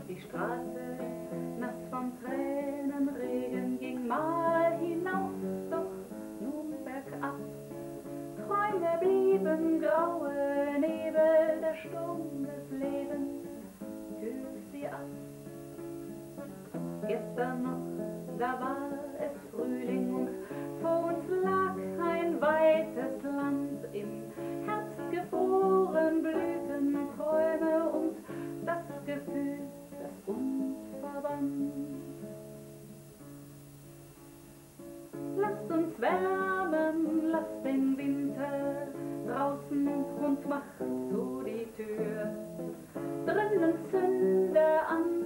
Die Straße, nass vom Tränenregen, ging mal hinauf, doch nun bergab. Träume blieben graue Nebel, der Sturm des Lebens kühlt sie ab. Gestern noch, da war es Frühling und vor uns lag ein weites Land. Im Herbst gefroren blühten Träume und das Gefühl, das uns verband. Lasst uns wärmen, lasst den Winter draußen und macht zu die Tür. Drinnen zünde an